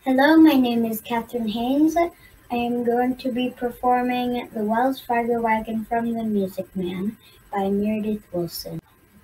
Hello, my name is Catherine Haynes. I am going to be performing the Wells Fargo Wagon from the Music Man by Meredith Wilson.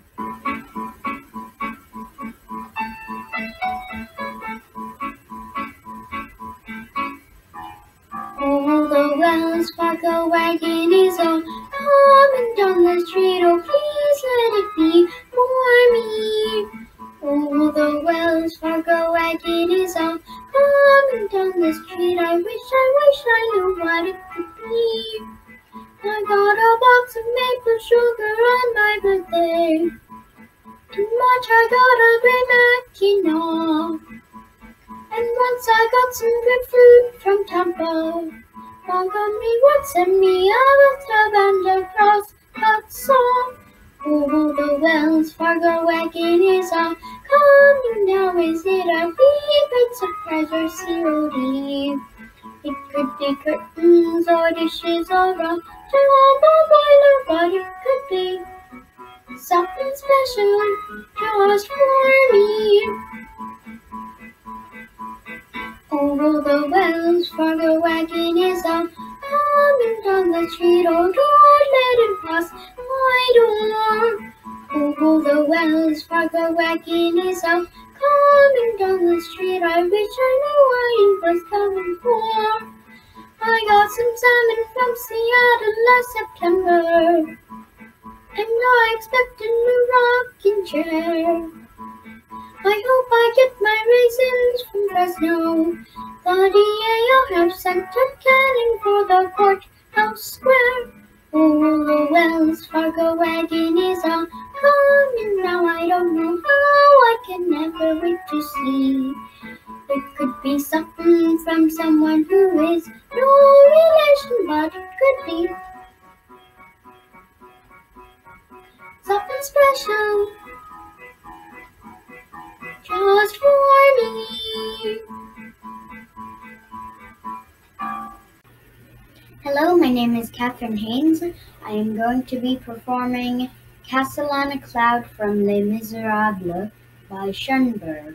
Oh, the Wells Fargo wagon is all coming down the street. Oh, please let it be for me. Oh, the Wells Fargo wagon is all coming down the street. I wish I knew what it could be. I got a box of maple sugar on my birthday. In March I got a great mackinaw. And once I got some grapefruit from Tampa. Montgomery would send me a bathtub and a cross-cut saw. Oh, the Wells Fargo wagon is all coming now. Is it a wee great surprise or COD? It could be curtains or dishes or a job or boiler, but it could be something special just for me. Oh, the Wells Fargo wagon is all coming down the street. Oh, don't let it pass my door. Oh, the Wells Fargo wagon is all coming down the street. I wish I knew what it was coming for. I got some salmon from Seattle last September, and I expect a new rocking chair. I hope I get my raisins from Fresno. The DA have sent a cannon for the courthouse square. Oh, the Wells Fargo wagon is all coming now. I don't know how, I can never wait to see. It could be something from someone who is no relation, but it could be something special just for me. Hello, my name is Catherine Haynes. I am going to be performing Castle on a Cloud from Les Misérables by Schoenberg.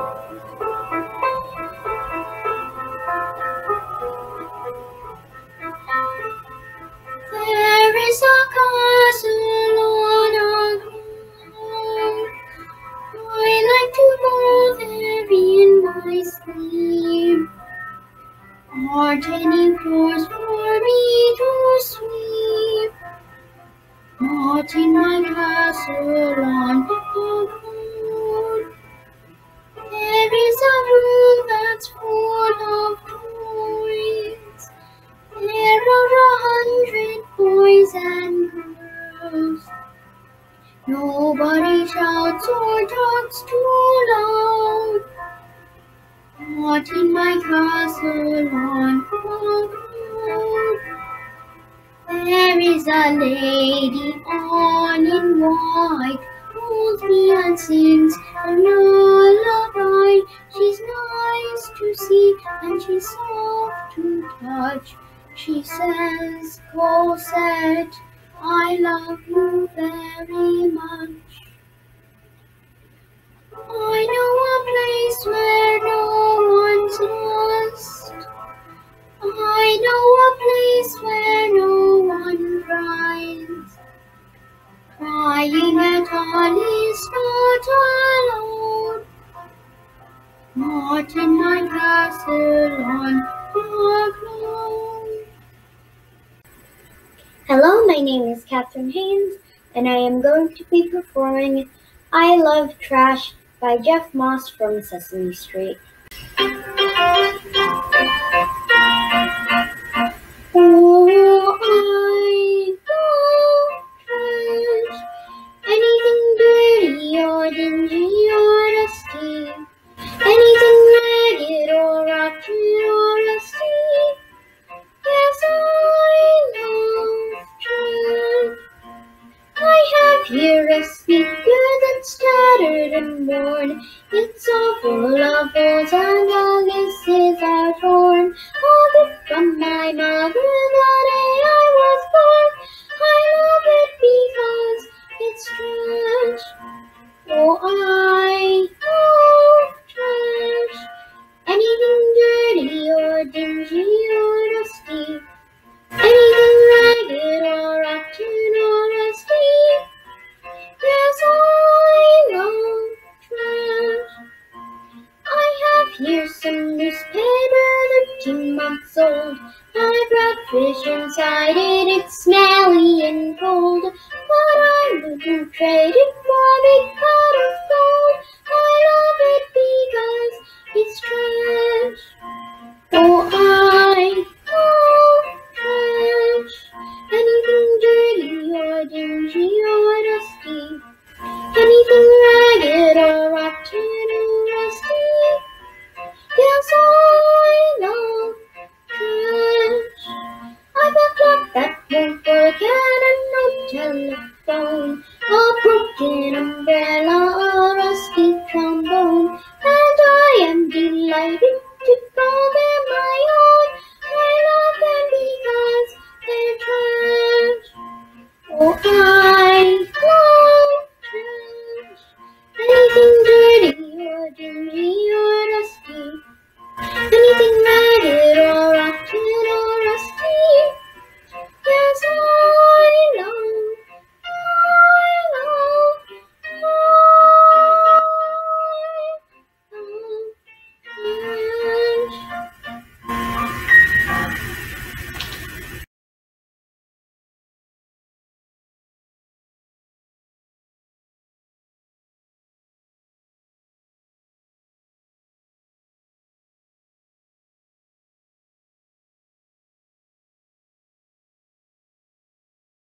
There is a castle on a cloud. I like to go there in my sleep. Are tiny floors for me to sweep? Not in my castle on the cloud. There is a room that's full of toys. There are 100 boys and girls. Nobody shouts or talks too loud. Not in my castle on the cloud. There is a lady on in white, holds me and sings a lullaby. She's nice to see and she's soft to touch. She says, Cosette, I love you very much. I know a place where no one's lost. I know a place where no one cries. Crying at all is not allowed. Not in my castle on the cloud. Hello, my name is Catherine Haynes, and I am going to be performing I Love Trash by Jeff Moss from Sesame Street. Oh, I love trash. Anything dirty or dingy or dusty. Anything ragged or rotten or rusty. Yes, I love trash. I have here a speaker that's tattered and worn. It's all full of holes and all pieces are torn. A gift from my mother the day I was born. I love it because it's trash. Oh, I love trash. Anything wouldn't trade it for a big pot of gold. I love it because it's trash. Oh, I love trash. Anything dirty or dingy or dusty. Anything ragged or rotten or rusty. Yes, I love trash. I've a clock that won't work and a no telephone, a broken umbrella, a rusty trombone, and I am delighted to call them my own. I love them because they're trash. Oh,